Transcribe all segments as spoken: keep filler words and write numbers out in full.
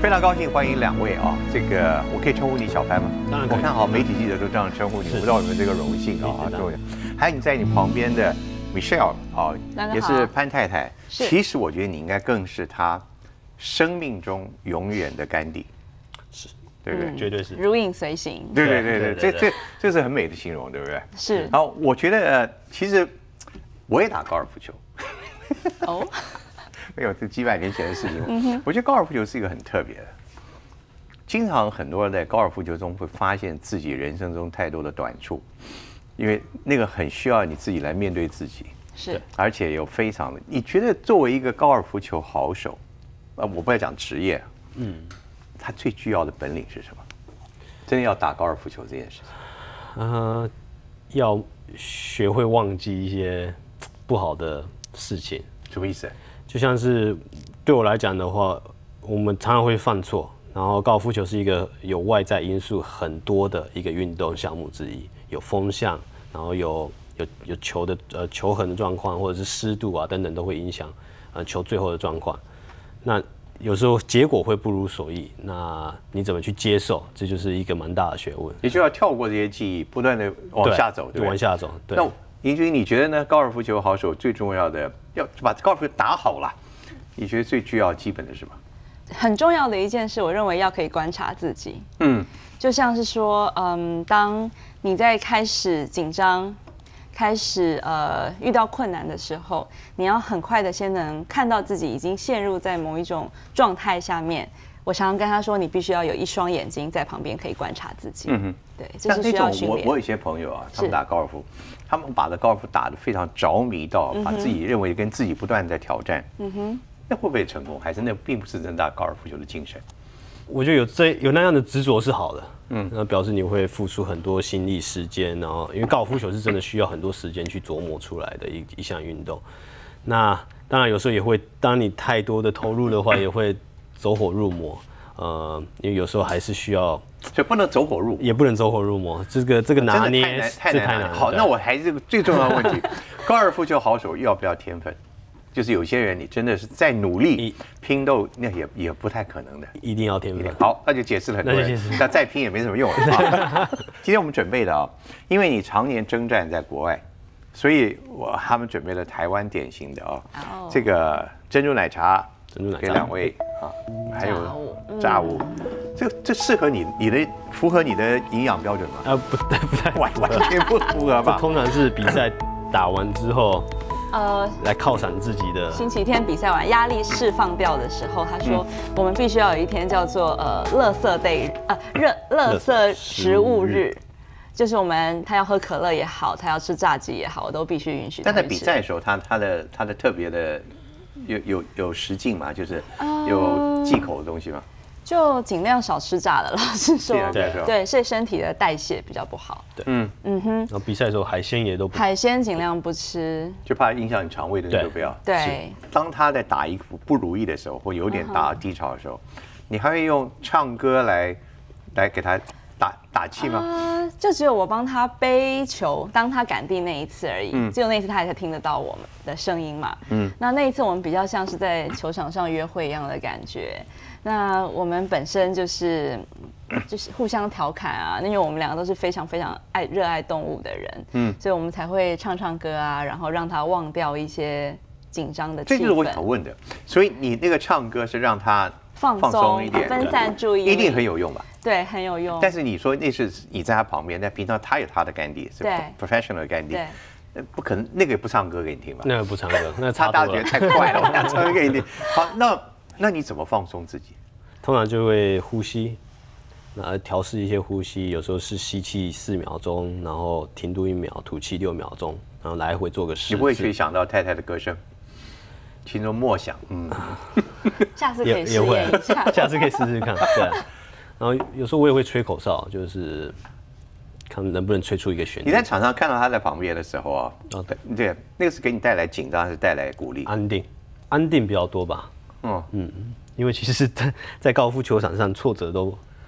非常高兴欢迎两位啊，这个我可以称呼你小潘吗？ 当然可以。 我看好媒体记者都这样称呼你，我不知道有没有这个荣幸啊，重要。还有你在你旁边的 Michelle 啊，也是潘太太。其实我觉得你应该更是她生命中永远的干弟， 是， 对不对？ 嗯、绝对是如影随形。 对对对对，这这这是很美的形容，对不对？ 是。 然后我觉得呃，其实我也打高尔夫球。 哦。 没有，这几百年前的事情。嗯、我觉得高尔夫球是一个很特别的，经常很多人在高尔夫球中会发现自己人生中太多的短处，因为那个很需要你自己来面对自己。 是， 而且有非常的，你觉得作为一个高尔夫球好手，呃，我不要讲职业，嗯，他最具要的本领是什么？真的要打高尔夫球这件事情， 呃，要学会忘记一些不好的事情。 什么意思？ 就像是对我来讲的话，我们常常会犯错，然后高尔夫球是一个有外在因素很多的一个运动项目之一，有风向，然后有有有球的呃球痕的状况，或者是湿度啊等等都会影响呃球最后的状况。那有时候结果会不如所意，那你怎么去接受？这就是一个蛮大的学问。 也就要跳过这些记忆，不断的往下走， 对, 对， 往下走。对。 那盈君，你觉得呢？高尔夫球好手最重要的，要把高尔夫球打好了，你觉得最具要基本的是什么？ 很重要的一件事，我认为要可以观察自己。嗯，就像是说，嗯，当你在开始紧张、开始呃遇到困难的时候，你要很快的先能看到自己已经陷入在某一种状态下面。我常常跟他说，你必须要有一双眼睛在旁边可以观察自己。嗯哼，对，这是需要训练。 我我有一些朋友啊，他们打高尔夫，他们把这高尔夫打得非常着迷到，把自己认为跟自己不断在挑战。嗯哼，那会不会成功？还是那并不是真打高尔夫球的精神？ 我觉得有这有那样的执着是好的。嗯，那表示你会付出很多心力、时间，然后因为高尔夫球是真的需要很多时间去琢磨出来的一一项运动。那当然有时候也会，当你太多的投入的话，也会走火入魔。呃，因为有时候还是需要， 就不能走火入魔， 也不能走火入魔。这个这个拿捏太难太难了。好，那我还是这个最重要的问题：高尔夫球好手要不要天分？就是有些人你真的是再努力拼斗，那也也不太可能的。 一定要天分。 好，那就解释了很多人。那再拼也没什么用了。今天我们准备的啊，因为你常年征战在国外，所以我他们准备了台湾典型的啊，这个珍珠奶茶。给两位啊，还有炸物，这这适合你，你的符合你的营养标准吗？ 啊，不太不太完完全不符合吧？ 这通常是比赛打完之后，呃，来犒赏自己的。 星期天比赛完，压力释放掉的时候，他说我们必须要有一天叫做呃垃圾 day， 呃热垃圾食物日。就是我们他要喝可乐也好，他要吃炸鸡也好，我都必须允许他。 但在比赛的时候，他他的他的特别的。有有有食禁嘛？就是有忌口的东西吗？ 就尽量少吃炸的，老实说， 对对对，对身体的代谢比较不好。 对，嗯嗯哼。然后比赛的时候海鲜也都不海鲜尽量不吃， 就怕影响你肠胃的就不要。 对。 当他在打一副不如意的时候，或有点打低潮的时候，你还会用唱歌来来给他打打气吗？ 呃，就只有我帮他背球，当他赶地那一次而已。嗯，只有那一次他才听得到我们的声音嘛。嗯，那那一次我们比较像是在球场上约会一样的感觉。那我们本身就是就是互相调侃啊，因为我们两个都是非常非常爱热爱动物的人。嗯，所以我们才会唱唱歌啊，然后让他忘掉一些紧张的气氛。 这就是我想问的。所以你那个唱歌是让他放松一点，分散注意力， 一定很有用吧？ 对，很有用。 但是你说那是你在他旁边，但平常他有他的干弟，是 professional 的干弟，对，不可能那个不唱歌给你听吧？ 那个不唱歌，那他大家觉得太快了，我想唱歌给你听。好，那那你怎么放松自己？ 通常就会呼吸，那调试一些呼吸，有时候是吸气四秒钟，然后停顿一秒，吐气六秒钟，然后来回做个十次。 你不会去想到太太的歌声？心中默想，嗯， 下次可以试验一下， 下次可以试试看，对、啊。然后有时候我也会吹口哨，就是看能不能吹出一个旋律。 你在场上看到他在旁边的时候啊，哦对，对，那个是给你带来紧张，还是带来鼓励？ 安定，安定比较多吧。嗯嗯，因为其实在在高尔夫球场上挫折都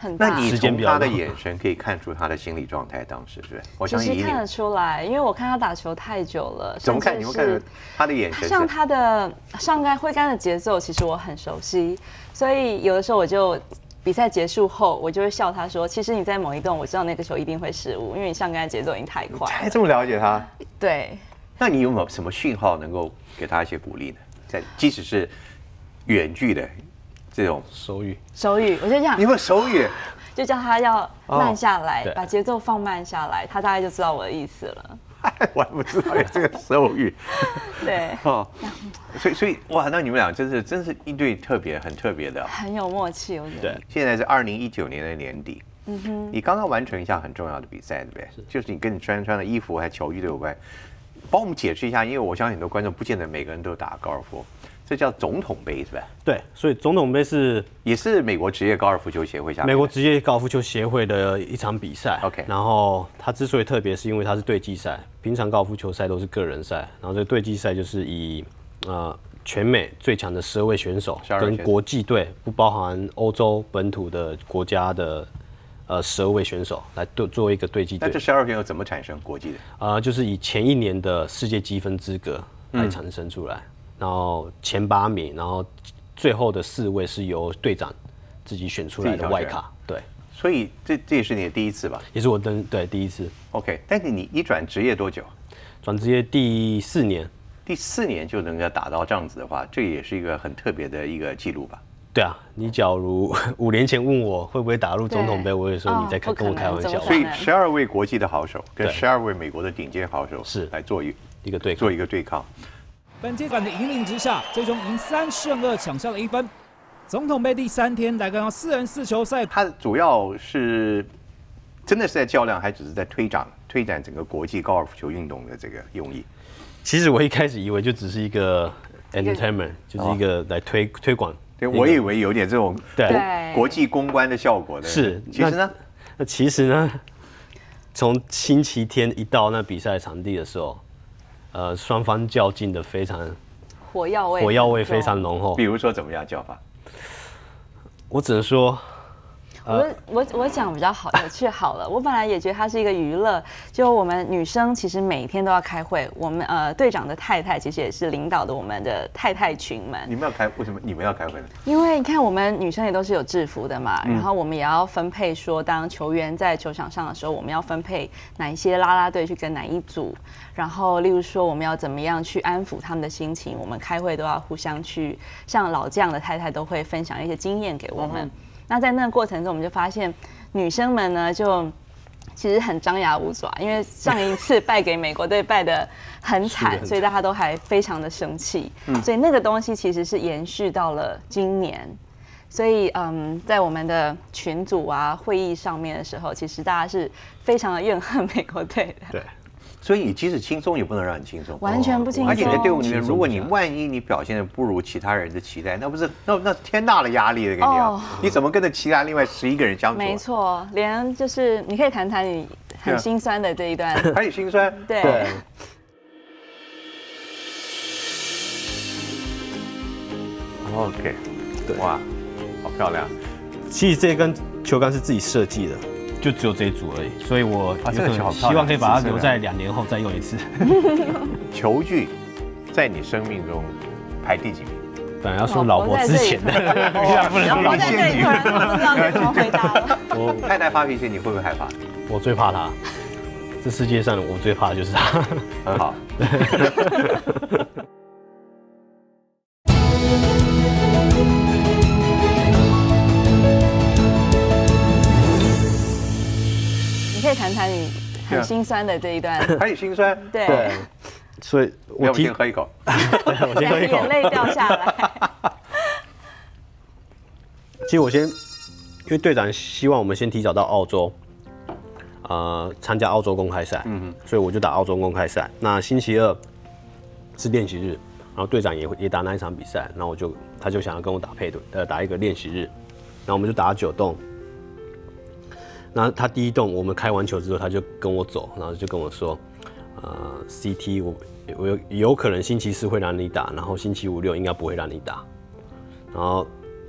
很大。 那你从他的眼神可以看出他的心理状态，当时是不是？我相信其实看得出来，因为我看他打球太久了。 怎么看？你会看他的眼神？ 像他的上杆挥杆的节奏，其实我很熟悉，所以有的时候我就比赛结束后，我就会笑他说：“其实你在某一段，我知道那个球一定会失误，因为你上杆的节奏已经太快。” 还这么了解他？ 对。 那你有没有什么讯号能够给他一些鼓励呢？在即使是远距的这种手语， 手语，我就这样。 你有没有手语？ 就叫他要慢下来， 哦、 把节奏放慢下来，他大概就知道我的意思了。 我还不知道有这个手语。 对。 哦，所以所以哇，那你们俩真是真是一对特别很特别的， 很有默契，我觉得。 对，现在是二零一九年的年底。嗯哼。你刚刚完成一项很重要的比赛，对不对？就是你跟你穿穿的衣服还球衣都有关。帮我们解释一下，因为我相信很多观众不见得每个人都打高尔夫，这叫总统杯是吧？ 对，所以总统杯是也是美国职业高尔夫球协会下美国职业高尔夫球协会的一场比赛。 OK， 然后它之所以特别，是因为它是对季赛，平常高尔夫球赛都是个人赛，然后这个对季赛就是以呃全美最强的十二位选手跟国际队，不包含欧洲本土的国家的。呃，十二位选手来做做一个对季队。 那这十二位选手怎么产生国际的？ 呃，就是以前一年的世界积分资格来产生出来，嗯、然后前八名，然后最后的四位是由队长自己选出来的外卡。对， 所以这这也是你的第一次吧？ 也是我登对第一次。 OK， 但是你你转职业多久？ 转职业第四年。 第四年就能够打到这样子的话，这也是一个很特别的一个记录吧？ 对啊，你假如五年前问我会不会打入总统杯，我会说你在跟我开玩笑。 所以十二位国际的好手跟十二位美国的顶尖好手是来做一一个对做一个对抗。 本阶段的引领之下，最终赢三胜二，抢下了一分。总统杯第三天来到四人四球赛， 它主要是真的是在较量，还只是在推展推展整个国际高尔夫球运动的这个用意？ 其实我一开始以为就只是一个 entertainment， 就是一个来推推广。 对，我以为有点这种对国际公关的效果的。 是， 其实呢， 那其实呢，从星期天一到那比赛场地的时候，呃，双方较劲的非常火药味， 火药味非常浓厚。 比如说怎么样叫法？ 我只能说。 我我我讲比较好有趣好了，我本来也觉得它是一个娱乐，就我们女生其实每天都要开会，我们呃队长的太太其实也是领导的我们的太太群们。 你们要开为什么你们要开会呢？ 因为你看我们女生也都是有制服的嘛，然后我们也要分配说，当球员在球场上的时候，我们要分配哪一些啦啦队去跟哪一组，然后例如说我们要怎么样去安抚他们的心情，我们开会都要互相去，像老将的太太都会分享一些经验给我们。嗯那在那个过程中，我们就发现女生们呢，就其实很张牙舞爪，因为上一次败给美国队败得很惨，所以大家都还非常的生气。嗯、所以那个东西其实是延续到了今年。所以嗯，在我们的群组啊、会议上面的时候，其实大家是非常的怨恨美国队的。 对。 所以你即使轻松也不能让你轻松， 完全不轻松。 而且在队伍里面，如果你万一你表现的不如其他人的期待，那不是那那天大的压力了，跟你讲，你怎么跟着其他另外十一个人相处？ 没错，连就是你可以谈谈你很心酸的这一段， 还有心酸， 对。 OK， 对，哇，好漂亮。 其实这根球杆是自己设计的。就只有这一组而已，所以我有可能希望可以把它留在两年后再用一次。 球具在你生命中排第几名？ 本来要说老婆之前的， 不能老婆在这里，突然不知道该怎么回答了。 我太太发脾气，你会不会害怕？ 我最怕她，这世界上我最怕的就是她。 很好。 可以谈谈你很心酸的这一段， 还有心酸， 对， 对，所以我先喝一口， 对，我先喝一口， 眼泪掉下来。 其实我先，因为队长希望我们先提早到澳洲，呃，参加澳洲公开赛，嗯哼，所以我就打澳洲公开赛。那星期二是练习日，然后队长也也打那一场比赛，然后我就他就想要跟我打配对，呃，打一个练习日，然后我们就打九洞。那他第一洞，我们开完球之后，他就跟我走，然后就跟我说，呃 ，C T 我我有有可能星期四会让你打，然后星期五六应该不会让你打。然后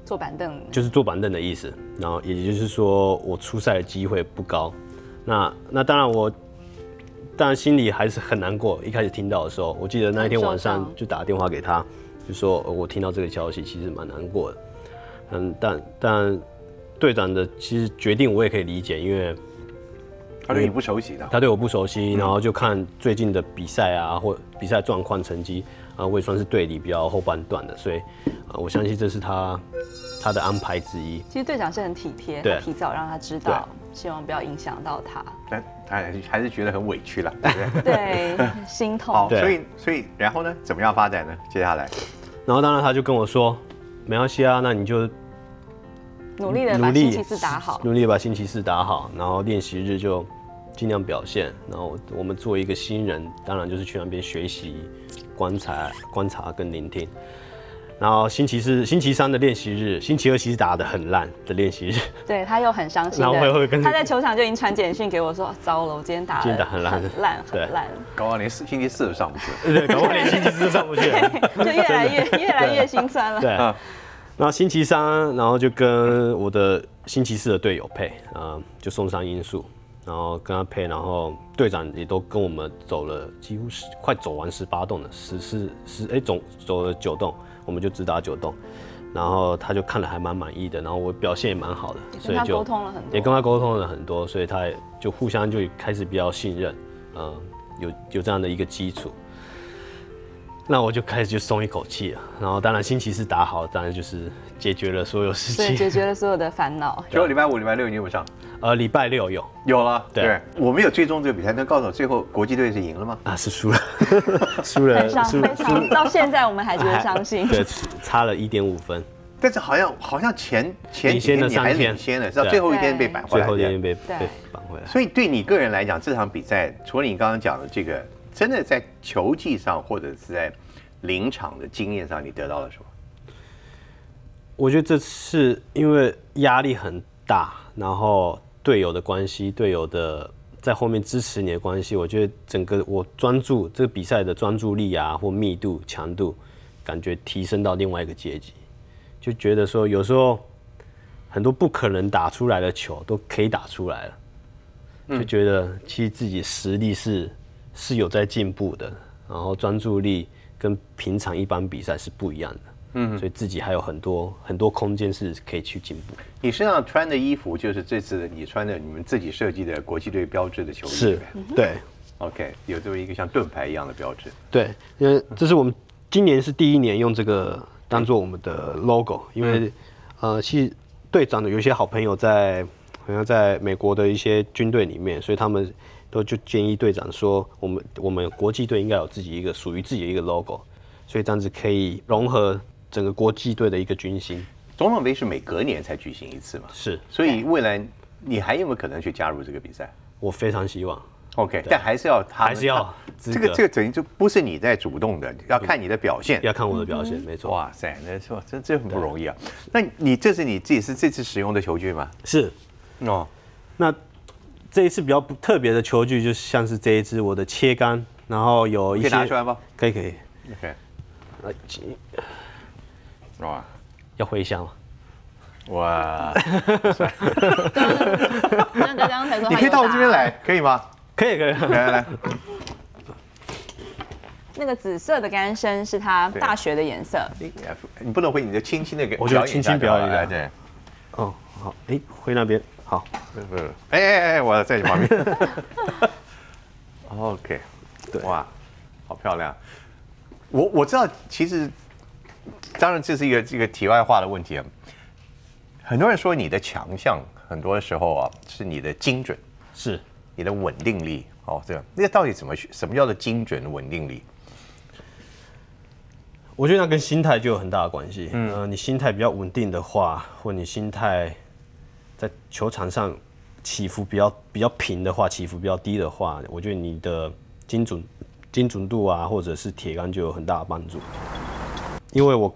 坐板凳， 就是坐板凳的意思。然后也就是说，我出赛的机会不高。那那当然我，当然心里还是很难过。一开始听到的时候，我记得那一天晚上就打电话给他，就说我听到这个消息，其实蛮难过的。嗯，但但队长的其实决定我也可以理解，因为他对你不熟悉的， 他对我不熟悉，然后就看最近的比赛啊，或比赛状况、成绩啊，我也算是队里比较后半段的，所以啊，我相信这是他他的安排之一。 其实队长是很体贴，他提早让他知道，希望不要影响到他。 但他还是觉得很委屈了，对不对？对，心痛。 好，所以所以然后呢，怎么样发展呢？接下来， 然后当然他就跟我说，没关系啊，那你就。 努力的把星期四打好， 努力的把星期四打好，然后练习日就尽量表现。然后我们作为一个新人，当然就是去那边学习、观察、观察跟聆听。然后星期四、星期三的练习日，星期二其实打得很烂的练习日， 对他又很伤心的。 然后会会跟他在球场就已经传简讯给我说：“糟了，我今天打今天打很烂， 很烂，很烂。” 搞完连星期四都上不去， 对，搞完连星期四都上不去， 就越来越越来越心酸了。 对。然后星期三，然后就跟我的星期四的队友配，啊，就送上音速，然后跟他配，然后队长也都跟我们走了，几乎是快走完十八洞了，十四十哎总走了九洞，我们就只打九洞，然后他就看了还蛮满意的，然后我表现也蛮好的， 所以就沟通了很多， 也跟他沟通了很多，所以他就互相就开始比较信任，呃，有有这样的一个基础。那我就开始就松一口气了，然后当然星期四打好，当然就是解决了所有事情， 对，解决了所有的烦恼。 结果礼拜五、礼拜六你有没有上？ 呃，礼拜六有， 有了。 对， 对我没有追踪这个比赛，那告诉我最后国际队是赢了吗？ 啊，是输了，输了， 非常非常，到现在我们还觉得伤心。 对，差了一点五分。 但是好像好像前前几天你还领先了，到最后一天被扳回来， 最后一天被被扳回来。 所以对你个人来讲，这场比赛除了你刚刚讲的这个，真的在球技上或者是在临场的经验上，你得到了什么？ 我觉得这是因为压力很大，然后队友的关系，队友的在后面支持你的关系，我觉得整个我专注这个比赛的专注力啊，或密度、强度，感觉提升到另外一个阶级，就觉得说有时候很多不可能打出来的球都可以打出来了，就觉得其实自己实力是是有在进步的，然后专注力跟平常一般比赛是不一样的。嗯，所以自己还有很多很多空间是可以去进步。 你身上穿的衣服就是这次你穿的你们自己设计的国际队标志的球衣， 是，对 ，OK， 有这么一个像盾牌一样的标志。 对，因为这是我们今年是第一年用这个当做我们的 logo， 因为、嗯、呃，其实队长的有一些好朋友在好像在美国的一些军队里面，所以他们都就建议队长说，我们我们国际队应该有自己一个属于自己的一个 logo， 所以这样子可以融合整个国际队的一个军心。 总统杯是每隔年才举行一次嘛？ 是， 所以未来你还有没有可能去加入这个比赛？ 我非常希望。 OK， 但还是要他还是要这个这个等于就不是你在主动的，要看你的表现， 要看我的表现，没错。 哇塞，那说这这很不容易啊。那你这是你自己是这次使用的球具吗？ 是，哦，那这一次比较特别的球具，就像是这一支我的切杆，然后有一些可以拿出来吗？ 可以可以。 OK， 来， 哇， 要回香吗？ 哇， 刚刚才说你可以到我这边来，可以吗？ 可以可以， 来来来。 那个紫色的杆身是他大学的颜色。 你你不能回，你就轻轻的给， 我就轻轻表演一下。 对。 哦，好，哎，回那边，好。 不是，哎哎哎，我在你旁边。OK， 对，哇，好漂亮。我我知道，其实当然这是一个这个题外话的问题啊。很多人说你的强项，很多时候啊是你的精准， 是你的稳定力。哦，这个那个到底怎么什么叫做精准稳定力？ 我觉得那跟心态就有很大的关系。嗯、呃，你心态比较稳定的话，或你心态在球场上起伏比较比较平的话，起伏比较低的话，我觉得你的精准精准度啊，或者是铁杆就有很大的帮助。因为我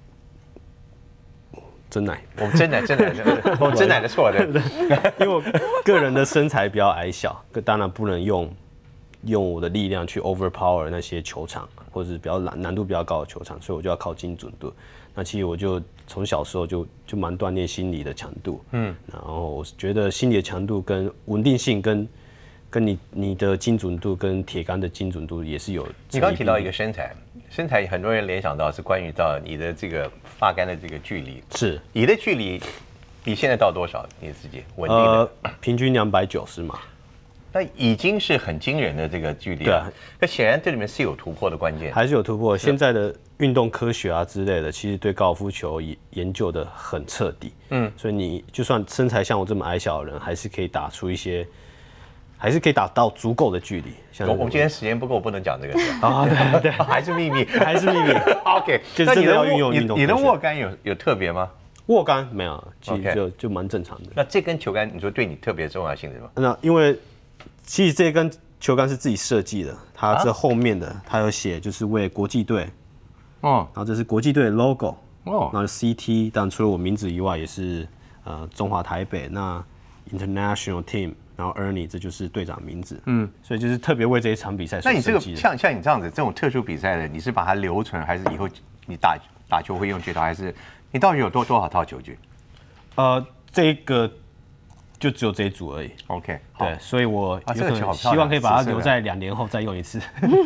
真奶， 我真奶真奶真奶，我真奶的错对。 因为我个人的身材比较矮小，当然不能用用我的力量去 overpower 那些球场，或者是比较难难度比较高的球场，所以我就要靠精准度。那其实我就从小时候就就蛮锻炼心理的强度，嗯，然后我觉得心理的强度跟稳定性跟跟你你的精准度跟铁杆的精准度也是有。 你刚提到一个身材，身材很多人联想到是关于到你的这个发杆的这个距离， 是你的距离，你现在到多少？你自己稳定的？ 呃，平均两百九十码。 那已经是很惊人的这个距离了。对，那显然这里面是有突破的关键， 还是有突破。现在的运动科学啊之类的，其实对高尔夫球研究的很彻底。嗯，所以你就算身材像我这么矮小的人，还是可以打出一些，还是可以打到足够的距离。 我我们今天时间不够，不能讲这个。 啊，对对， 还是秘密， 还是秘密。 OK， 就是真的要运用运动。 你的握杆有有特别吗？ 握杆没有，其实就就蛮正常的。 那这根球杆，你说对你特别重要性是吗？ 那因为其实这根球杆是自己设计的，它这后面的它有写就是为国际队，哦，然后这是国际队的 logo， 哦，然后 C T， 当然除了我名字以外，也是呃中华台北那 International Team， 然后 Ernie 这就是队长名字，嗯，所以就是特别为这一场比赛所设计的。 那你这个像像你这样子这种特殊比赛的，你是把它留存，还是以后你打打球会用这套，还是你到底有多多少套球具？ 呃，这个。就只有这一组而已。 OK， 对，所以我有可能希望可以把它留在两年后再用一次。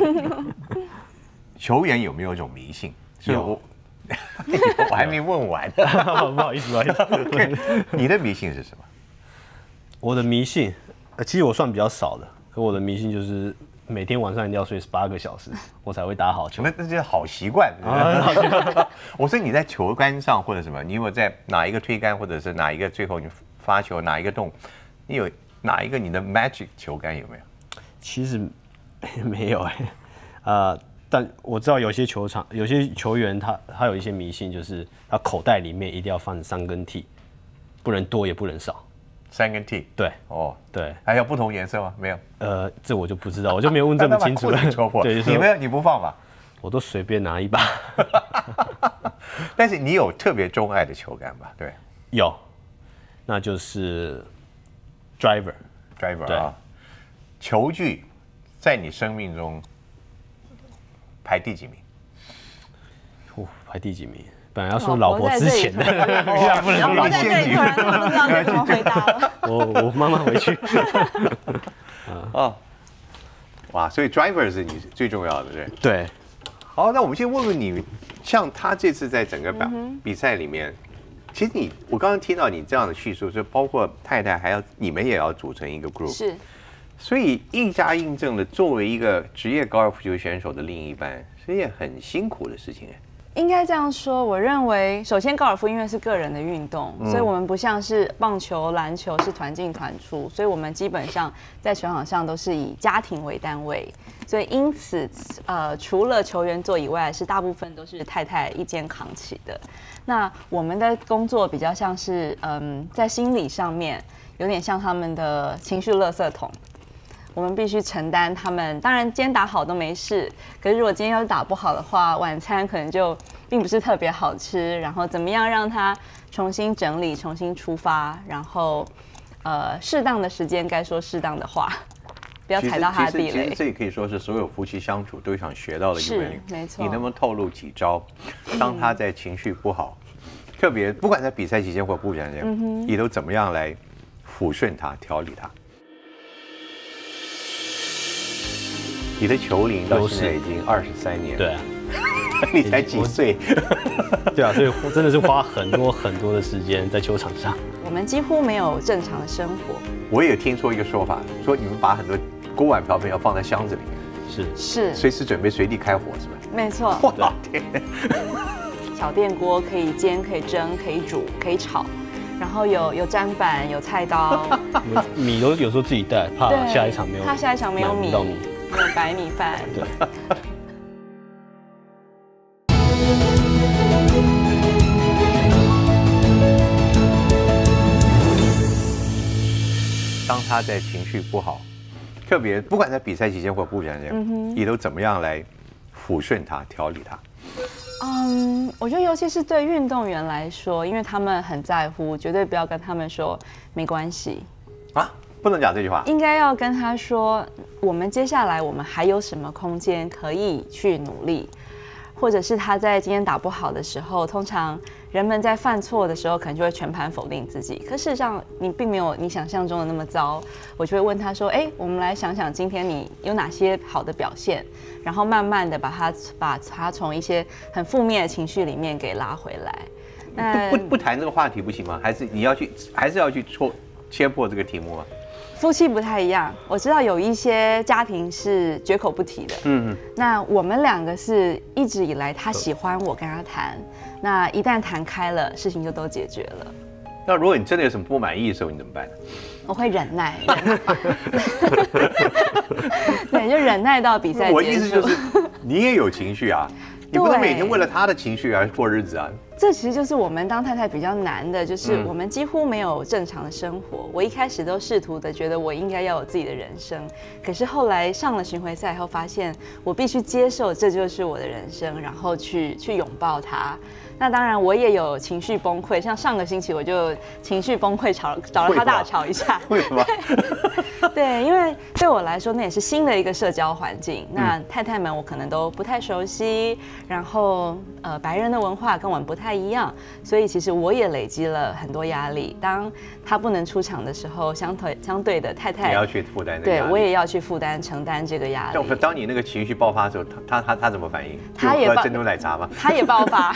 球员有没有一种迷信？有，我我还没问完。 不好意思，不好意思。 Okay, 你的迷信是什么？ 我的迷信，其实我算比较少的，可我的迷信就是每天晚上一定要睡十八个小时，我才会打好球。 那那是好习惯。我说你在球杆上或者什么，你有没有在哪一个推杆，或者是哪一个最后你发球哪一个洞，你有哪一个你的 magic 球杆有没有？ 其实没有哎、欸，呃，但我知道有些球场有些球员他他有一些迷信，就是他口袋里面一定要放三根 T， 不能多也不能少。 三根 T， 对， 哦， 对， 还有不同颜色吗？没有， 呃，这我就不知道，我就没有问这么清楚了。 对，你没有，你不放吧？ 我都随便拿一把。 但是你有特别钟爱的球杆吧？对， 有。那就是 driver driver 啊，球具在你生命中排第几名？ 哦，排第几名？本来要说老婆之前的， 不能说陷阱，不知道该怎么回答了。 我我慢慢回去。 啊，哇，所以 driver 是你最重要的，对？ 对。 好，那我们先问问你，像他这次在整个比比赛里面。其实你，我刚刚听到你这样的叙述，就包括太太，还要你们也要组成一个 group， 是， 所以一加印证了，作为一个职业高尔夫球选手的另一半，是一件很辛苦的事情哎。 应该这样说，我认为，首先高尔夫因为是个人的运动，嗯、所以我们不像是棒球、篮球是团进团出，所以我们基本上在球场上都是以家庭为单位，所以因此，呃，除了球员做以外，是大部分都是太太一肩扛起的。那我们的工作比较像是，嗯，在心理上面有点像他们的情绪垃圾桶。我们必须承担他们，当然今天打好都没事，可是如果今天要是打不好的话，晚餐可能就并不是特别好吃。然后怎么样让他重新整理、重新出发，然后呃适当的时间该说适当的话，不要踩到他的地雷。 其实这也可以说是所有夫妻相处都想学到的一个本领。 没错。 你能不能透露几招，当他在情绪不好，嗯、特别不管在比赛期间或不比赛期间，嗯、你都怎么样来抚顺他、调理他？你的球龄到现在已经二十三年， 对啊， 你才几岁？ 对啊，所以真的是花很多很多的时间在球场上。 我们几乎没有正常的生活。 我也听说一个说法，说你们把很多锅碗瓢盆要放在箱子里面， 是是， 随时准备随地开火，是吧？ 没错。 我的天！ 小电锅可以煎、可以蒸、可以煮、可以炒。然后有有砧板、有菜刀， 米都有时候自己带，怕下一场没有， 怕下一场没有米，没有白米饭。对。 当他在情绪不好，特别不管在比赛期间或不比赛期间，嗯、你都怎么样来抚顺他、调理他？ 嗯，我觉得尤其是对运动员来说，因为他们很在乎，绝对不要跟他们说没关系啊， 不能讲这句话， 应该要跟他说，我们接下来我们还有什么空间可以去努力，或者是他在今天打不好的时候，通常人们在犯错的时候可能就会全盘否定自己，可事实上你并没有你想象中的那么糟。我就会问他说，哎，我们来想想今天你有哪些好的表现，然后慢慢的把他把他从一些很负面的情绪里面给拉回来。那不不不谈这个话题不行吗？还是你要去还是要去戳切破这个题目吗？ 夫妻不太一样，我知道有一些家庭是绝口不提的。嗯，那我们两个是一直以来他喜欢我跟他谈，那一旦谈开了，事情就都解决了。 那如果你真的有什么不满意的时候，你怎么办呢？ 我会忍耐，对，就忍耐到比赛结束。 我意思就是，你也有情绪啊，你不能每天为了他的情绪而过日子啊。 这其实就是我们当太太比较难的，就是我们几乎没有正常的生活。我一开始都试图的觉得我应该要有自己的人生，可是后来上了巡回赛以后，发现我必须接受这就是我的人生，然后去去拥抱它。那当然，我也有情绪崩溃，像上个星期我就情绪崩溃，吵找了他大吵一架。 为什么？ 对，因为对我来说，那也是新的一个社交环境。那太太们我可能都不太熟悉，然后呃，白人的文化跟我们不太一样，所以其实我也累积了很多压力。当他不能出场的时候，相对相对的太太也要去负担这个压力， 对我也要去负担承担这个压力。 当你那个情绪爆发的时候，他他他他怎么反应？ 他也喝珍珠奶茶吗？ 他也爆发。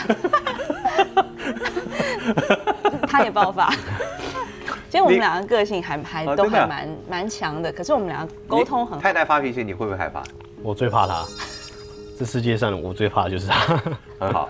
他也爆发，其实我们两个个性还还都还蛮蛮强的，可是我们两个沟通很好。 太太发脾气，你会不会害怕？ 我最怕他，这世界上我最怕的就是他。 很好，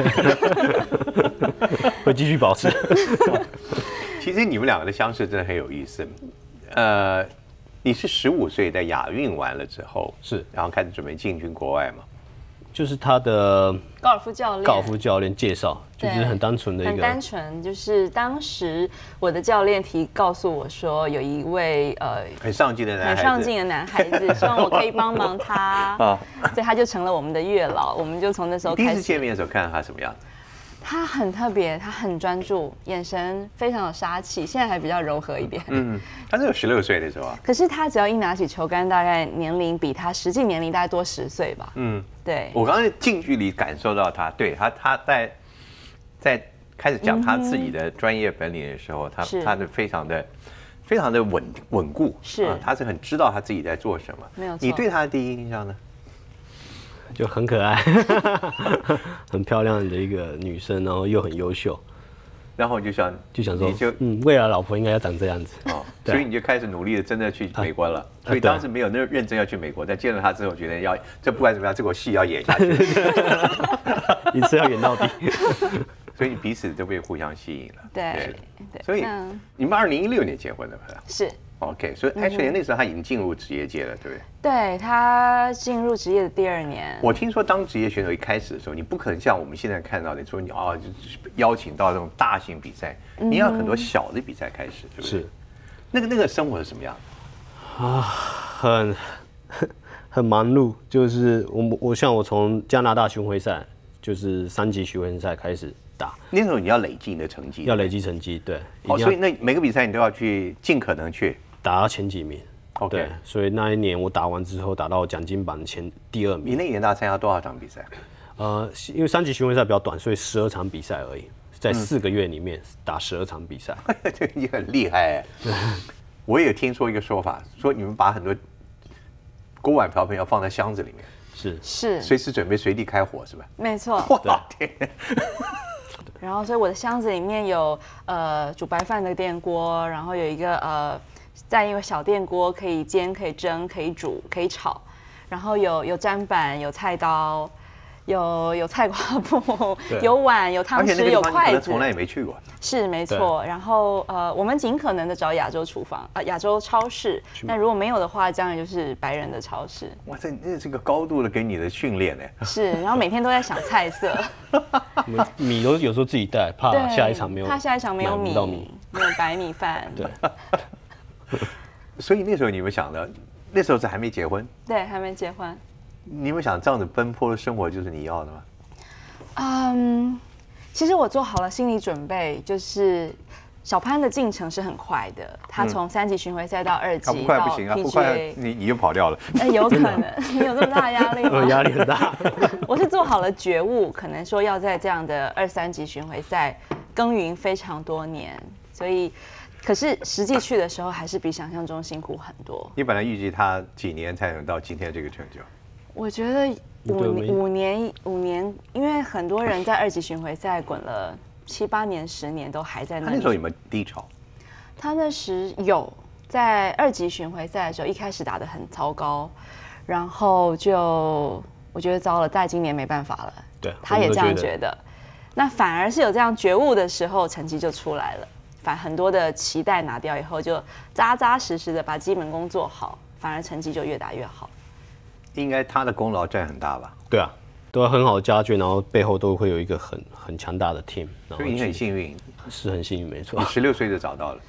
会继续保持。 其实你们两个的相识真的很有意思。呃，你是十五岁在亚运完了之后， 是， 然后开始准备进军国外嘛？ 就是他的高尔夫教练， 高尔夫教练介绍，就是很单纯的一个， 很单纯，就是当时我的教练提告诉我说，有一位呃很上进的男孩子， 很上进的男孩子，希望我可以帮忙他，所以他就成了我们的月老。我们就从那时候开始。 第一次见面的时候看到他什么样子？ 他很特别，他很专注，眼神非常有杀气，现在还比较柔和一点。 嗯，他是有十六岁的时候啊。 可是他只要一拿起球杆，大概年龄比他实际年龄大概多十岁吧。嗯，对。 我刚才近距离感受到他，对他他在在开始讲他自己的专业本领的时候，他他是非常的非常的稳稳固， 是， 他是很知道他自己在做什么。 没有错。 你对他的第一印象呢？ 就很可爱，很漂亮的一个女生，然后又很优秀， 然后就想就想说， 你就嗯，未来老婆应该要长这样子哦，所以你就开始努力的，真的去美国了。啊、所以当时没有那认真要去美国，但见了他之后，觉得要这不管怎么样，这个戏要演下去， 一次要演到底。 所以彼此都被互相吸引了。 对对，所以你们二零一六年结婚的吧？ 是。 OK， 所以 actually 那时候他已经进入职业界了，对不对？ 对，他进入职业的第二年。 我听说当职业选手一开始的时候，你不可能像我们现在看到的，说你啊，就是邀请到这种大型比赛，你要很多小的比赛开始，对不对？ 是。 那个那个生活是什么样啊？很很忙碌，就是我我像我从加拿大巡回赛，就是三级巡回赛开始打。 那时候你要累积你的成绩， 要累积成绩，对。 哦，所以那每个比赛你都要去尽可能去。 打到前几名 ，OK， 对，所以那一年我打完之后打到奖金榜前第二名。 你那一年大概参加多少场比赛？ 呃，因为三级巡回赛比较短，所以十二场比赛而已，在四个月里面打十二场比赛， 这你很厉害哎。我也听说一个说法，说你们把很多锅碗瓢盆要放在箱子里面， 是是， 随时准备随地开火，是吧？ 没错。 哇天！ 然后，所以我的箱子里面有呃煮白饭的电锅，然后有一个呃。再一个小电锅，可以煎、可以蒸、可以煮、可以炒，然后有有砧板、有菜刀、有有菜瓜布、有碗、有汤匙、有筷子。 从来也没去过。 是没错。然后呃，我们尽可能的找亚洲厨房啊，亚洲超市。但如果没有的话，将来就是白人的超市。 哇，这这是个高度的给你的训练呢。 是，然后每天都在想菜色。 米都有时候自己带，怕下一场没有， 怕下一场没有米，没有白米饭。 对。 所以那时候你们想的，那时候是还没结婚， 对，还没结婚。 你们想这样子奔波的生活就是你要的吗？ 嗯，其实我做好了心理准备，就是小潘的进程是很快的，他从三级巡回赛到二级， 不快不行啊，不快你你就跑掉了。 哎，有可能，你有这么大压力吗？ 我压力很大。 我是做好了觉悟，可能说要在这样的二三级巡回赛耕耘非常多年，所以，可是实际去的时候还是比想象中辛苦很多。 你本来预计他几年才能到今天这个成就？ 我觉得五五年五年，因为很多人在二级巡回赛滚了。七八年、十年都还在那里。 他那时候有没有低潮？ 他那时有在二级巡回赛的时候，一开始打得很糟糕，然后就我觉得糟了，在今年没办法了。 对， 他也这样觉得。那反而是有这样觉悟的时候，成绩就出来了。反很多的期待拿掉以后，就扎扎实实的把基本功做好，反而成绩就越打越好。 应该他的功劳占很大吧？ 对啊。都有很好的家眷，然后背后都会有一个很很强大的 team。 所以你很幸运， 是很幸运，没错。 你十六岁就找到了。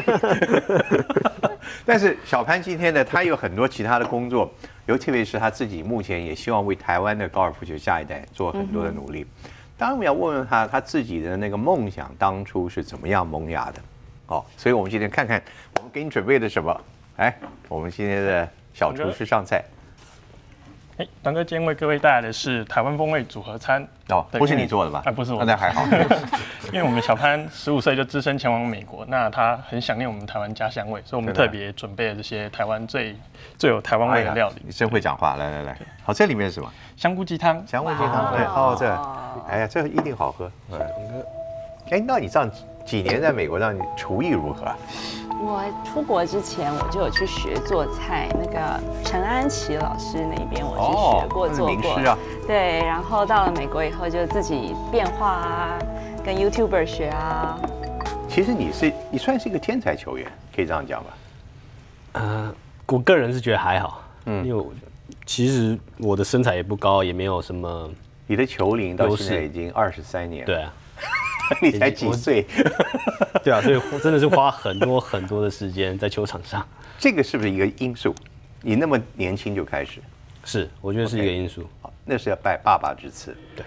但是小潘今天呢，他有很多其他的工作，尤特别是他自己目前也希望为台湾的高尔夫球下一代做很多的努力。嗯、当然，我们要问问他，他自己的那个梦想当初是怎么样萌芽的？哦，所以我们今天看看我们给你准备的什么。来，我们今天的小厨师上菜。 哎，堂哥今天为各位带来的是台湾风味组合餐哦，不是你做的吧？ 啊，不是我， 那还好。 因为我们小潘十五岁就只身前往美国，那他很想念我们台湾家乡味，所以我们特别准备了这些台湾最最有台湾味的料理。 你真会讲话，来来来，好，这里面是什么？ 香菇鸡汤。 香菇鸡汤，对，哦这，哎呀，这一定好喝。哎，那你这样几年在美国，让你厨艺如何啊？ 我出国之前我就有去学做菜，那个陈安琪老师那边我去学过做过，名师啊。对，然后到了美国以后就自己变化啊，跟 YouTuber 学啊。 其实你是你算是一个天才球员，可以这样讲吧？ 呃，我个人是觉得还好，嗯，因为我其实我的身材也不高，也没有什么。 你的球龄到现在已经二十三年了。 对啊。 你才几岁？ 对啊，所以真的是花很多很多的时间在球场上。 这个是不是一个因素？你那么年轻就开始？ 是，我觉得是一个因素。 好，那是要拜爸爸之赐。 对。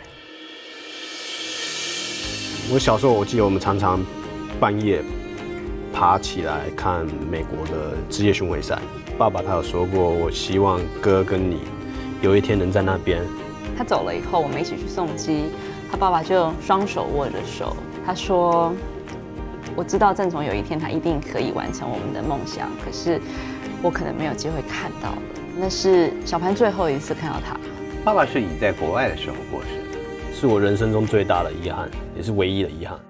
我小时候我记得我们常常半夜爬起来看美国的职业巡回赛。爸爸他有说过，我希望哥跟你有一天能在那边。 他走了以后，我们一起去送机。他爸爸就双手握着手，他说：“我知道郑总有一天他一定可以完成我们的梦想，可是我可能没有机会看到了。”那是小潘最后一次看到他。 爸爸是你在国外的时候过世的， 是我人生中最大的遗憾，也是唯一的遗憾。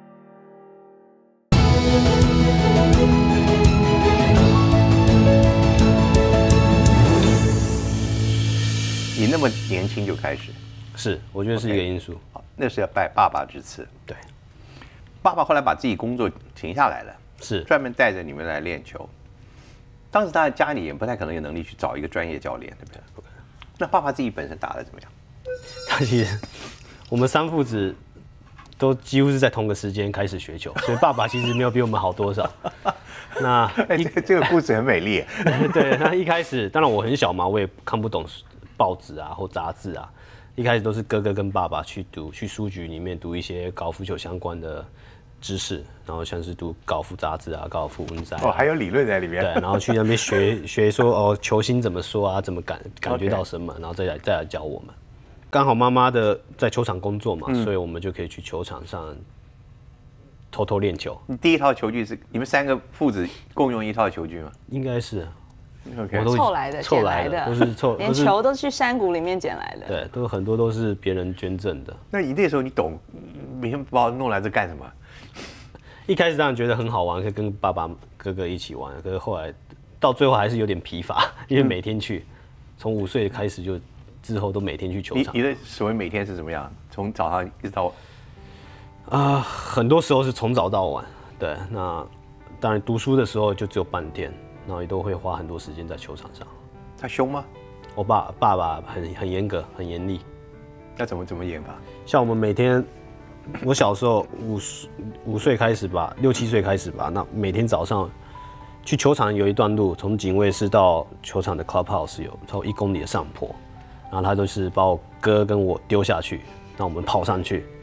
你那么年轻就开始？ 是，我觉得是一个因素。 好，那是要拜爸爸之赐。 对， 爸爸后来把自己工作停下来了， 是专门带着你们来练球。当时他在家里也不太可能有能力去找一个专业教练，对不对？不可能。那爸爸自己本身打得怎么样？ 他其实我们三父子都几乎是在同个时间开始学球，所以爸爸其实没有比我们好多少。那哎，这个这个故事很美丽。 对，那一开始当然我很小嘛，我也看不懂报纸啊或杂志啊。一开始都是哥哥跟爸爸去读，去书局里面读一些高尔夫球相关的知识，然后像是读高尔夫杂志啊、高尔夫文摘、啊。 哦，还有理论在里面。 对，然后去那边学学说哦，球星怎么说啊，怎么感感觉到什么， okay. 然后再来再来教我们。刚好妈妈的在球场工作嘛，嗯、所以我们就可以去球场上偷偷练球。 你第一套球具是你们三个父子共用一套球具吗？ 应该是。 Okay. 我都凑来的， 凑来的，都是凑， 连球都去山谷里面捡来的。 对，都很多都是别人捐赠的。 那你那时候你懂，每天把我弄来这干什么？ 一开始当然觉得很好玩，可以跟爸爸哥哥一起玩，可是后来到最后还是有点疲乏，因为每天去，从五岁开始就之后都每天去球场。 你你的所谓每天是怎么样？从早上一直到啊、呃，很多时候是从早到晚。对，那当然读书的时候就只有半天。然后也都会花很多时间在球场上。 他凶吗？ 我爸爸爸很很严格，很严厉。 那怎么怎么严法？ 像我们每天，我小时候五五岁开始吧，六七岁开始吧，那每天早上去球场有一段路，从警卫室到球场的 clubhouse 有超过一公里的上坡，然后他就是把我哥跟我丢下去，让我们跑上去，然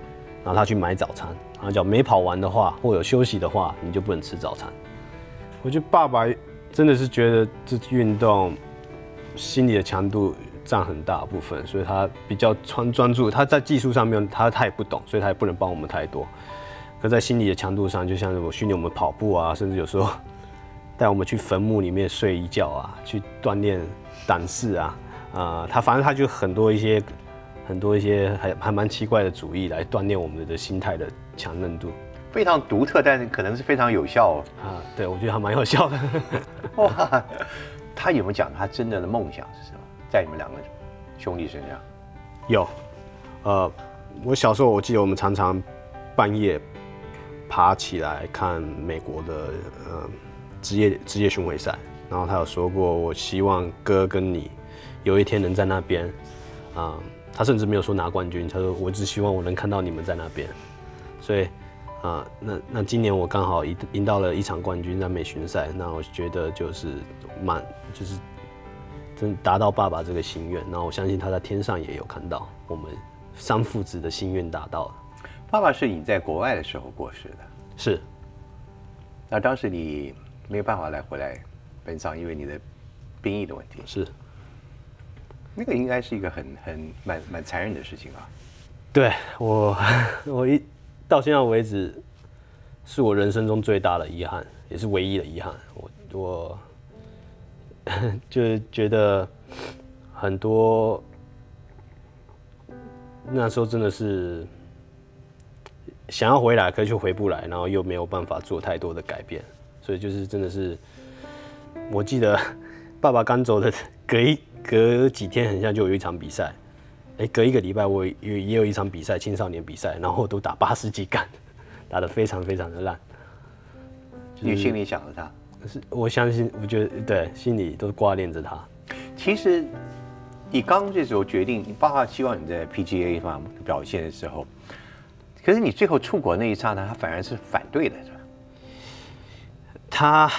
然后他去买早餐，然后叫没跑完的话或有休息的话，你就不能吃早餐。我觉得爸爸真的是觉得这运动心理的强度占很大部分，所以他比较专专注。他在技术上面他他也不懂，所以他也不能帮我们太多。可在心理的强度上，就像我训练我们跑步啊，甚至有时候带我们去坟墓里面睡一觉啊，去锻炼胆识啊，啊、呃，他反正他就很多一些很多一些还还蛮奇怪的主意来锻炼我们的心态的强韧度。 非常独特，但是可能是非常有效哦。 啊，对，我觉得还蛮有效的。 哇，他有没有讲他真正的梦想是什么？在你们两个兄弟身上？ 有，呃，我小时候我记得我们常常半夜爬起来看美国的呃职业职业巡回赛，然后他有说过，我希望哥跟你有一天能在那边，啊、呃，他甚至没有说拿冠军，他说我只希望我能看到你们在那边，所以。啊、呃，那那今年我刚好赢赢到了一场冠军在美巡赛，那我觉得就是满就是真达到爸爸这个心愿，然后我相信他在天上也有看到我们三父子的心愿达到了。 爸爸是你在国外的时候过世的， 是。 那当时你没有办法来回来奔丧，因为你的兵役的问题。 是。 那个应该是一个很很蛮蛮残忍的事情啊。 对我我一。到现在为止，是我人生中最大的遗憾，也是唯一的遗憾。我我就是觉得很多那时候真的是想要回来，可是就回不来，然后又没有办法做太多的改变，所以就是真的是，我记得爸爸刚走的隔一隔几天，很像就有一场比赛。哎，隔一个礼拜我也也有一场比赛，青少年比赛，然后都打八十几杆，打得非常非常的烂。 就是、你心里想着他？ 是，我相信，我觉得对，心里都挂念着他。 其实，你刚这时候决定，你爸爸希望你在 P G A 上表现的时候，可是你最后出国那一刹那，他反而是反对的，是吧？ 他，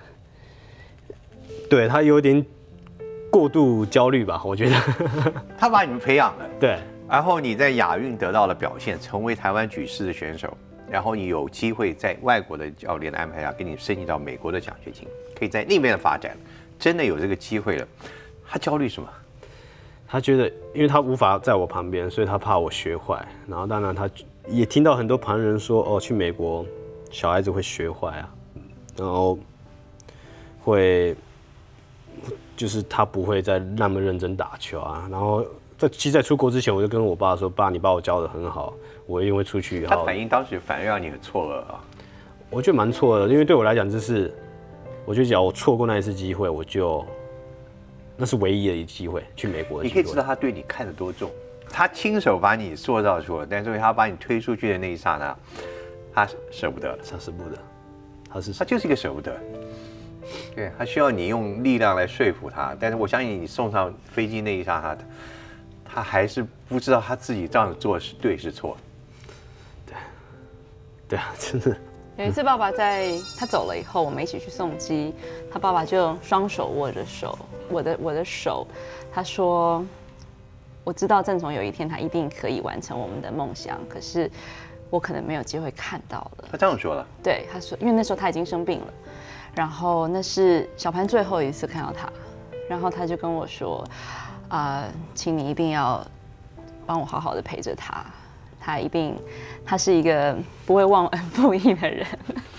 对他有点。过度焦虑吧，我觉得。 他把你们培养了， 对。 然后你在亚运得到了表现，成为台湾举世的选手，然后你有机会在外国的教练的安排下，给你申请到美国的奖学金，可以在那边的发展，真的有这个机会了。他焦虑什么？ 他觉得，因为他无法在我旁边，所以他怕我学坏。然后当然他也听到很多旁人说，哦，去美国小孩子会学坏啊，然后会。就是他不会再那么认真打球啊，然后在其实，在出国之前，我就跟我爸说：“爸，你把我教得很好，我因为出去以后。” 他反应当时反而让你很错愕啊。 我觉得蛮错的，因为对我来讲，这是我觉得，只要我错过那一次机会，我就那是唯一的一次机会去美国的机会。 你可以知道他对你看得多重，他亲手把你塑造出来，但是他把你推出去的那一刹那，他舍不得， 他舍不得，他是他就是一个舍不得。对，他需要你用力量来说服他，但是我相信你送上飞机那一刹那，他他还是不知道他自己这样做是对是错。 对，对啊，真的。 有一次，爸爸在他走了以后，我们一起去送机，他爸爸就双手握着手，我的我的手，他说：“我知道郑总有一天他一定可以完成我们的梦想，可是我可能没有机会看到了。” 他这样说了。 对，他说，因为那时候他已经生病了。然后那是小潘最后一次看到他，然后他就跟我说：“啊、呃，请你一定要帮我好好的陪着他，他一定，他是一个不会忘恩负义的人。”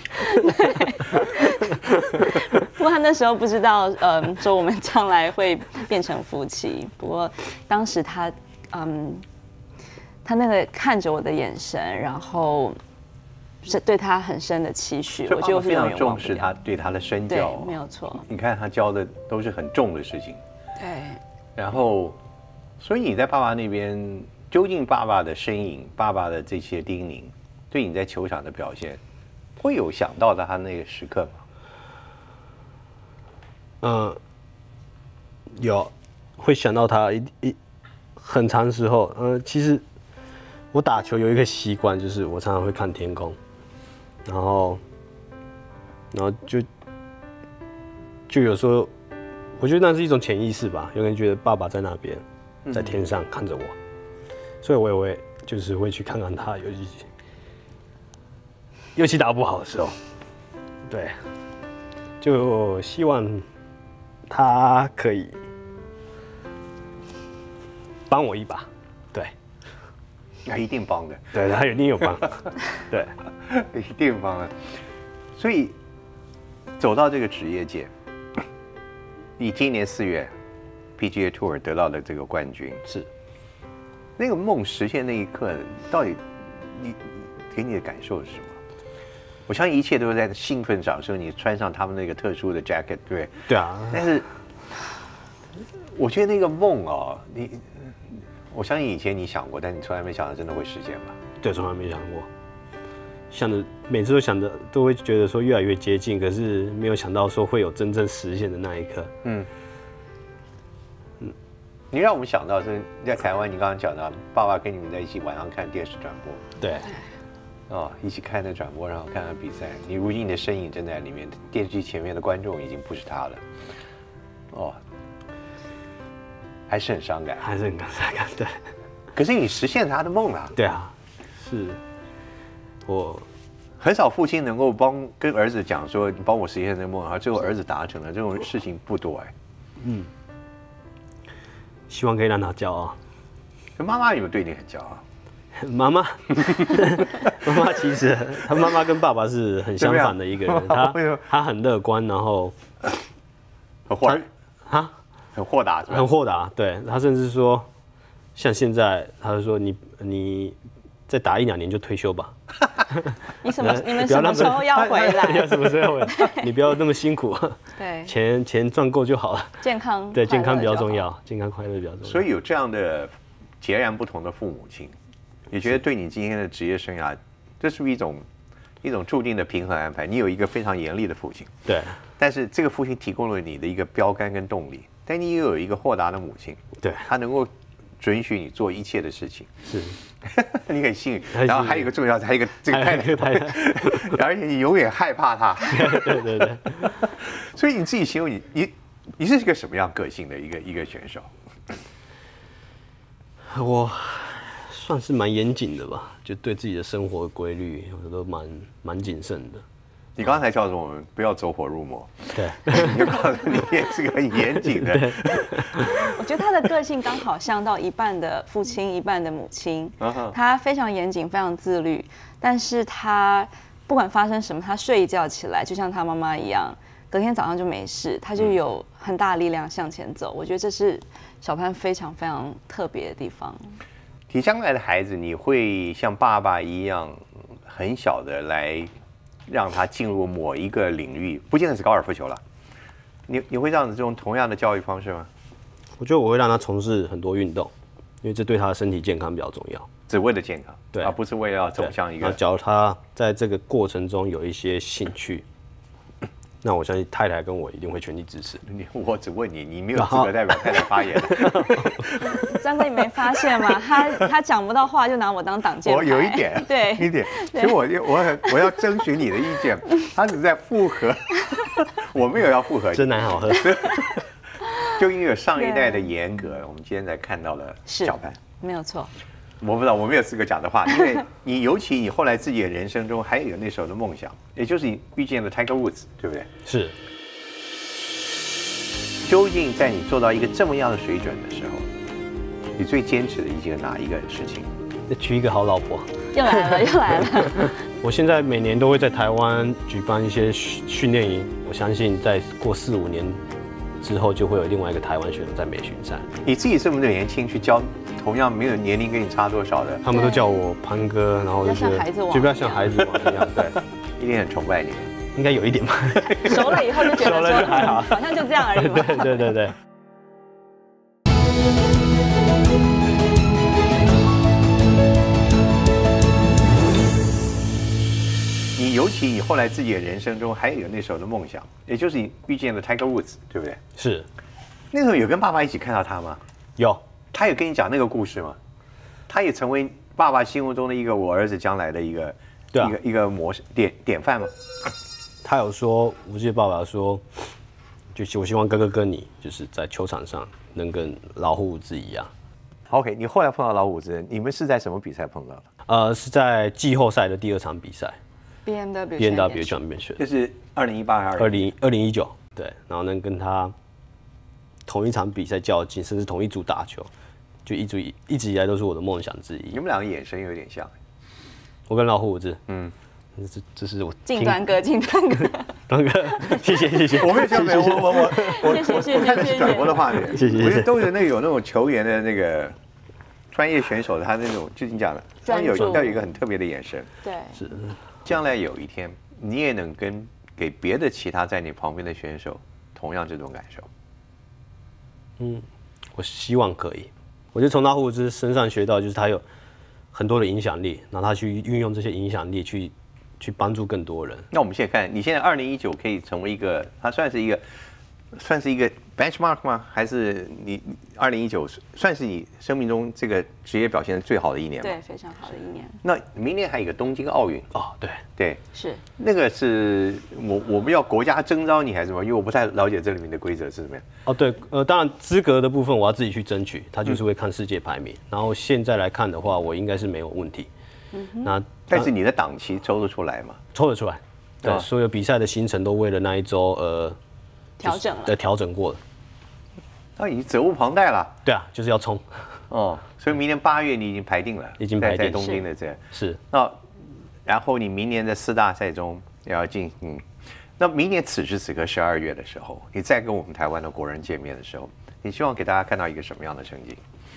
不过他那时候不知道，嗯，说我们将来会变成夫妻。不过当时他，嗯，他那个看着我的眼神，然后。是对他很深的期许，我就非常重视他对他的身教， 没有错。 你看他教的都是很重的事情， 对。 然后，所以你在爸爸那边，究竟爸爸的身影、爸爸的这些叮咛，对你在球场的表现，会有想到的他那个时刻吗？ 嗯，有，会想到他一一很长时候。呃，其实我打球有一个习惯，就是我常常会看天空。然后，然后就就有时候，我觉得那是一种潜意识吧。有人觉得爸爸在那边，在天上看着我，所以我也会就是会去看看他，尤其尤其打不好的时候，对，就希望他可以帮我一把，对， 他一定帮的， 对他一定有帮，对， 一定帮的。所以走到这个职业界，你今年四月 P G A Tour 得到的这个冠军， 是那个梦实现那一刻，到底你给你的感受是什么？我相信一切都是在兴奋掌声，你穿上他们那个特殊的 jacket， 对不对？ 对啊。 但是我觉得那个梦哦，你我相信以前你想过，但你从来没想到真的会实现吧？ 对，从来没想过，想的每次都想的都会觉得说越来越接近，可是没有想到说会有真正实现的那一刻。嗯嗯，你让我们想到是在台湾，你刚刚讲到爸爸跟你们在一起晚上看电视转播， 对。 哦，一起看那转播，然后看看比赛。你如今你的身影正在里面，电视机前面的观众已经不是他了。哦，还是很伤感， 还是很伤感，对。 可是你实现他的梦了。 对啊，是。我很少父亲能够帮跟儿子讲说，你帮我实现这个梦，然后最后儿子达成了，这种事情不多哎。嗯。 希望可以让他骄傲。 妈妈有没有对你很骄傲？ 妈妈，妈妈其实她妈妈跟爸爸是很相反的一个人，她她很乐观，然后很豁啊， 很豁达， 很豁达。对，她甚至说，像现在，她就说你你再打一两年就退休吧。 你什么？你们什么时候要回来？ 要什么时候回来？你不要那么辛苦。 对， 钱钱赚够就好了。 健康对健康比较重要，健康快乐比较重要。 所以有这样的截然不同的父母亲。你觉得对你今天的职业生涯，这是不是一种一种注定的平衡安排？你有一个非常严厉的父亲， 对， 但是这个父亲提供了你的一个标杆跟动力，但你也有一个豁达的母亲， 对， 他能够准许你做一切的事情， 是， 你很幸运。然后还有一个重要的，还有一个这个太太，而且你永远害怕他， 对对对。 所以你自己形容你你你是一个什么样个性的一个一个选手？ 我。算是蛮严谨的吧，就对自己的生活规律，我都蛮蛮谨慎的。 你刚才告诉我们不要走火入魔， 对， 你就告诉你也是个很严谨的。 我觉得他的个性刚好像到一半的父亲，一半的母亲。Uh-huh. 他非常严谨，非常自律，但是他不管发生什么，他睡一觉起来就像他妈妈一样，隔天早上就没事，他就有很大力量向前走。我觉得这是小潘非常非常特别的地方。 你将来的孩子，你会像爸爸一样很小的来让他进入某一个领域，不见得是高尔夫球了。你你会这样子用同样的教育方式吗？ 我觉得我会让他从事很多运动，因为这对他的身体健康比较重要。 只为了健康， 对， 而不是为了要走向一个。 假如他在这个过程中有一些兴趣，那我相信太太跟我一定会全力支持。 你我只问你，你没有资格代表太太发言。 张哥，你没发现吗？他他讲不到话就拿我当挡箭牌。 我有一点， 对， 一点。所以我我很我要征询你的意见。他只是在附和，我没有要附和。 真奶好喝。 就因为有上一代的严格，我们今天才看到了小潘。 没有错。 我不知道，我没有资格讲的话，因为你尤其你后来自己的人生中还有那时候的梦想，也就是你遇见了 Tiger Woods， 对不对？ 是。 究竟在你做到一个这么样的水准的时候，你最坚持的一件哪一个事情？ 娶一个好老婆。 又来了，又来了。 我现在每年都会在台湾举办一些训训练营，我相信再过四五年之后，就会有另外一个台湾选手在美巡赛。 你自己这么年轻去教同样没有年龄跟你差多少的， 他们都叫我潘哥，然后就觉得就不要像孩子王一样，对， 一定很崇拜你， 应该有一点吧。 熟了以后就觉得说还好，好像就这样而已嘛。 对对对对。 你尤其你后来自己的人生中还有那时候的梦想，也就是你遇见了 Tiger Woods， 对不对？ 是。 那时候有跟爸爸一起看到他吗？ 有。 他有跟你讲那个故事吗？他也成为爸爸心目中的一个我儿子将来的一个、啊、一个一个模式典典范吗？ 他有说，我记得爸爸说，就是我希望哥哥跟你就是在球场上能跟老虎伍兹一样。 OK， 你后来碰到老虎子，你们是在什么比赛碰到的？ 呃，是在季后赛的第二场比赛 ，B M W B M W Championship， 就是二零一八还是二零二零一九，对，然后能跟他同一场比赛较劲，甚至同一组打球，就一直一直以来都是我的梦想之一。 你们两个眼神有点像。 我跟老虎子， 嗯， 这这是我近端哥，近端哥， 端哥，谢谢谢谢， 我没有笑，没有，我我我我谢谢谢谢我看的是转播的画面， 谢谢谢谢我觉得都有那个有那种球员的那个专业选手的他那种，就你讲的，他有要有一个很特别的眼神。 对， 是。 将来有一天，你也能跟给别的其他在你旁边的选手同样这种感受。 嗯，我希望可以。我就从老虎子身上学到，就是他有很多的影响力，然后他去运用这些影响力去去帮助更多人。 那我们现在看，你现在二零一九可以成为一个，它算是一个，算是一个 benchmark 吗？还是你二零一九算是你生命中这个职业表现的最好的一年吗？ 对，非常好的一年。 那明年还有一个东京奥运哦，对对， 是那个是我我们要国家征召你还是什么？因为我不太了解这里面的规则是怎么样。 哦，对，呃，当然资格的部分我要自己去争取，他就是会看世界排名。嗯、然后现在来看的话，我应该是没有问题。嗯、那但是你的档期抽得出来吗？ 抽得出来，对，哦、所有比赛的行程都为了那一周呃调整了， 对，调整过了。 那已经责无旁贷了。 对啊，就是要冲。 哦，所以明年八月你已经排定了， 已经排定在东京的这是。 那然后你明年的四大赛中也要进行。那明年此时此刻十二月的时候，你再跟我们台湾的国人见面的时候，你希望给大家看到一个什么样的成绩？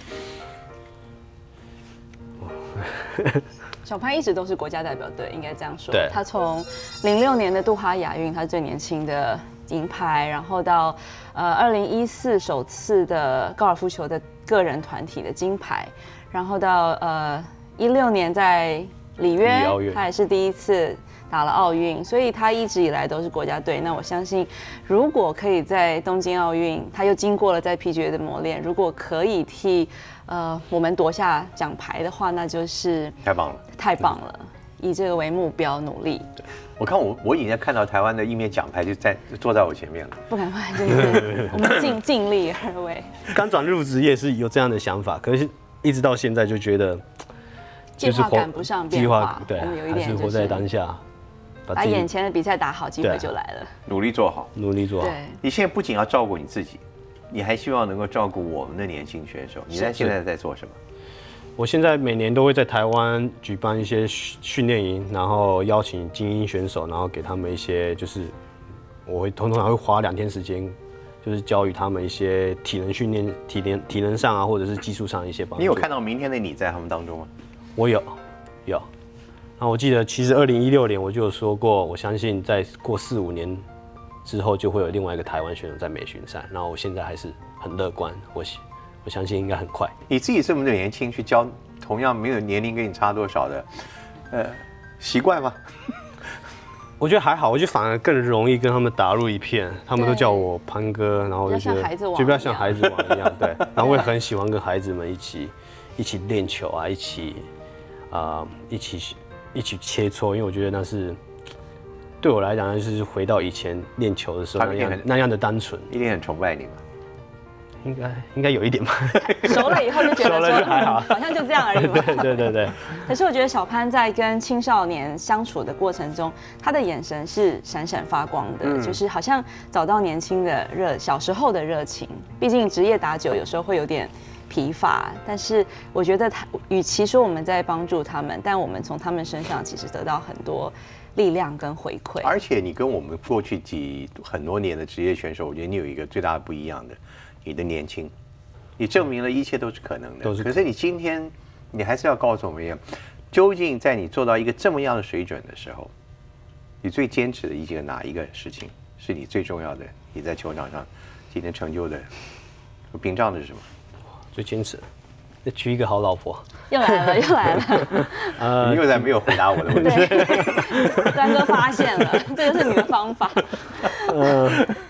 小潘一直都是国家代表队，应该这样说。 对。 他从零六年的杜哈亚运，他最年轻的银牌，然后到呃二零一四首次的高尔夫球的个人团体的金牌，然后到呃一六年在里约，他也是第一次打了奥运，所以他一直以来都是国家队。那我相信，如果可以在东京奥运，他又经过了在 P G A 的磨练，如果可以替呃我们夺下奖牌的话，那就是太棒了， 太棒了，以这个为目标努力。 对，我看我我已经看到台湾的一面奖牌就在就坐在我前面了。 不敢不敢，真的，我们尽尽力而为。 刚转入职业是有这样的想法，可是一直到现在就觉得。 计划赶不上变化， 对， 我们有一点还是活在当下， 把眼前的比赛打好，机会就来了。 努力做好， 努力做好。 对， 你现在不仅要照顾你自己，你还希望能够照顾我们的年轻选手。你在现在在做什么？ 我现在每年都会在台湾举办一些训练营，然后邀请精英选手，然后给他们一些就是我会通常会花两天时间。就是教育他们一些体能训练、体能体能上啊，或者是技术上的一些帮助。 你有看到明天的你在他们当中吗？ 我有，有。然后我记得，其实二零一六年我就有说过，我相信在过四五年之后，就会有另外一个台湾选手在美巡赛。然后我现在还是很乐观，我我相信应该很快。 你自己这么年轻，去教同样没有年龄跟你差多少的，呃，习惯吗？ 我觉得还好，我觉得反而更容易跟他们打入一片。他们都叫我潘哥，然后我就觉得就比较像孩子王一样，对。然后我也很喜欢跟孩子们一起一起练球啊，一起啊、呃、一起一起切磋，因为我觉得那是对我来讲，就是回到以前练球的时候那样那样的单纯。 一定很崇拜你吗？ 应该应该有一点吧。 熟了以后就觉得说还好， 好像就这样而已嘛。 对对对对。 可是我觉得小潘在跟青少年相处的过程中，他的眼神是闪闪发光的，嗯、就是好像找到年轻的热小时候的热情。毕竟职业打久有时候会有点疲乏，但是我觉得他与其说我们在帮助他们，但我们从他们身上其实得到很多力量跟回馈。 而且你跟我们过去几很多年的职业选手，我觉得你有一个最大的不一样的。你的年轻，你证明了一切都是可能的。都是。可是你今天，你还是要告诉我们一样，究竟在你做到一个这么样的水准的时候，你最坚持的一个哪一个事情是你最重要的？你在球场上今天成就的屏障的是什么？ 最坚持的，娶一个好老婆。 又来了，又来了。 呃，你又在没有回答我的问题。 端哥发现了，这就是你的方法。 呃。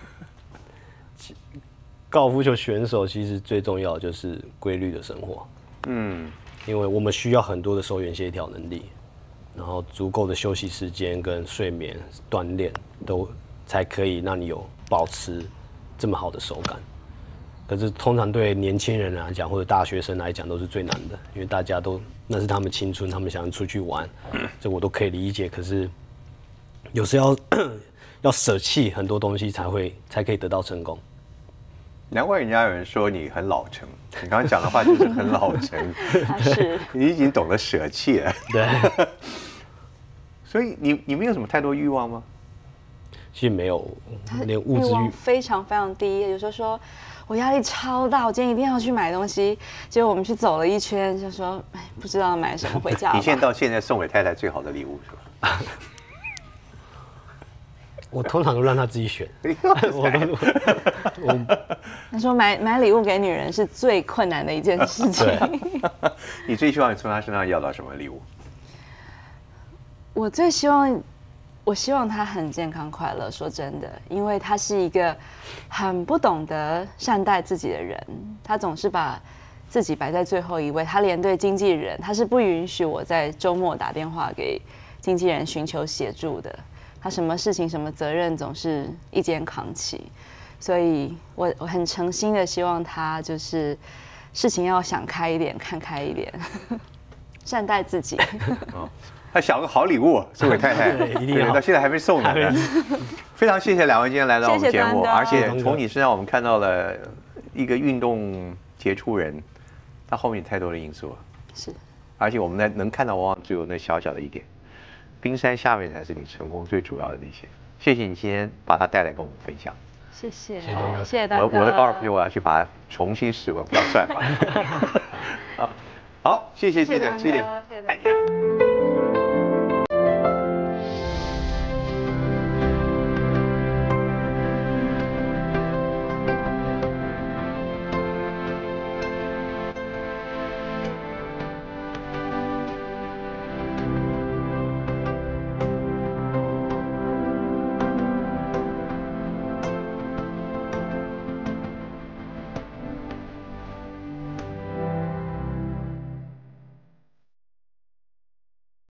高尔夫球选手其实最重要的就是规律的生活，嗯，因为我们需要很多的手眼协调能力，然后足够的休息时间跟睡眠、锻炼都才可以让你有保持这么好的手感。可可是通常对年轻人来讲，或者大学生来讲，都是最难的，因为大家都那是他们青春，他们想出去玩，这我都可以理解。可是有时候要要舍弃很多东西，才会才可以得到成功。 难怪人家有人说你很老成，你刚刚讲的话就是很老成， 是， 你已经懂得舍弃了。 对， 所以你你没有什么太多欲望吗？ 其实没有，连物质欲非常非常低。有时候说我压力超大，我今天一定要去买东西，结果我们去走了一圈，就说哎，不知道买什么回家。 你现在到现在送给太太最好的礼物是吧？ 我通常都让她自己选。我都我他说买买礼物给女人是最困难的一件事情。 你最希望你从她身上要到什么礼物？ 我最希望。我希望他很健康快乐。说真的，因为他是一个很不懂得善待自己的人，他总是把自己摆在最后一位。他连对经纪人，他是不允许我在周末打电话给经纪人寻求协助的。他什么事情、什么责任总是一肩扛起。所以我我很诚心的希望他就是事情要想开一点，看开一点，善待自己。 他想个好礼物送给太太， 一定要， 到现在还没送呢。非常谢谢两位今天来到我们节目，而且从你身上我们看到了一个运动杰出人，他后面有太多的因素了。 是， 而且我们能能看到，往往只有那小小的一点，冰山下面才是你成功最主要的那些。谢谢你今天把它带来跟我们分享。 谢谢， 谢谢东哥， 谢谢大家。 我我的高尔夫球我要去把它重新使用，不要算吧。好，好，谢谢记者，谢谢。